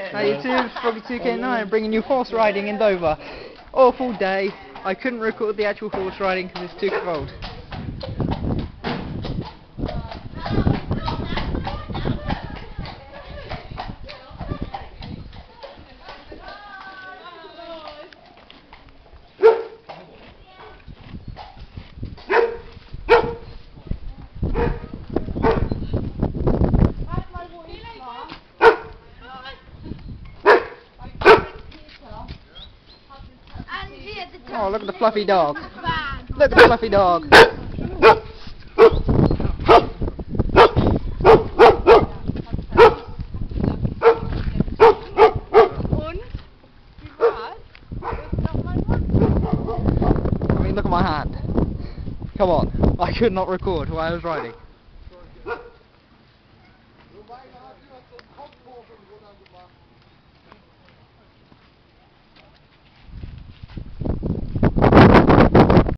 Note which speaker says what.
Speaker 1: How you too, Froggy2K9, bringing you horse riding in Dover. Awful day. I couldn't record the actual horse riding because it's too cold. Oh, look at the fluffy dog. Look at the fluffy dog. I mean, look at my hand. Come on. I could not record while I was riding.